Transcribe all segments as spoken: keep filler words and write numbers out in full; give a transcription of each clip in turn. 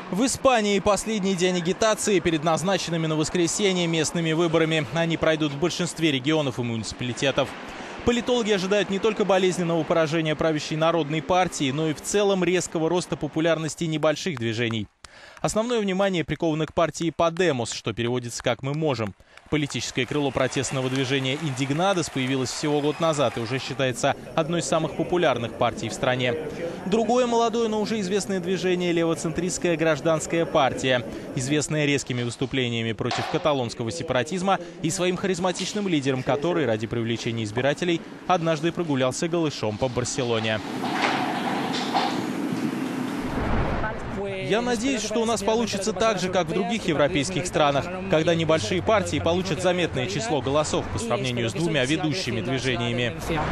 В Испании последний день агитации перед назначенными на воскресенье местными выборами. Они пройдут в большинстве регионов и муниципалитетов. Политологи ожидают не только болезненного поражения правящей Народной партии, но и в целом резкого роста популярности небольших движений. Основное внимание приковано к партии «Подемос», что переводится как «мы можем». Политическое крыло протестного движения «Индигнадос» появилось всего год назад и уже считается одной из самых популярных партий в стране. Другое молодое, но уже известное движение — левоцентристская гражданская партия, известная резкими выступлениями против каталонского сепаратизма и своим харизматичным лидером, который ради привлечения избирателей однажды прогулялся голышом по Барселоне. Я надеюсь, что у нас получится так же, как в других европейских странах, когда небольшие партии получат заметное число голосов по сравнению с двумя ведущими движениями.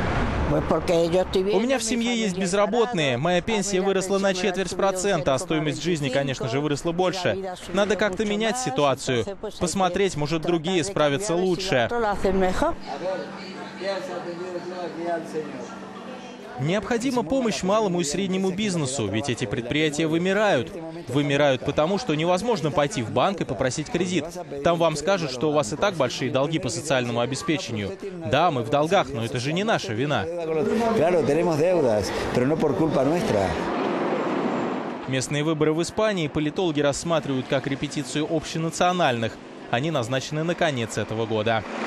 У меня в семье есть безработные, моя пенсия выросла на четверть процента, а стоимость жизни, конечно же, выросла больше. Надо как-то менять ситуацию, посмотреть, может, другие справятся лучше. Необходима помощь малому и среднему бизнесу, ведь эти предприятия вымирают. Вымирают потому, что невозможно пойти в банк и попросить кредит. Там вам скажут, что у вас и так большие долги по социальному обеспечению. Да, мы в долгах, но это же не наша вина. Местные выборы в Испании политологи рассматривают как репетицию общенациональных. Они назначены на конец этого года.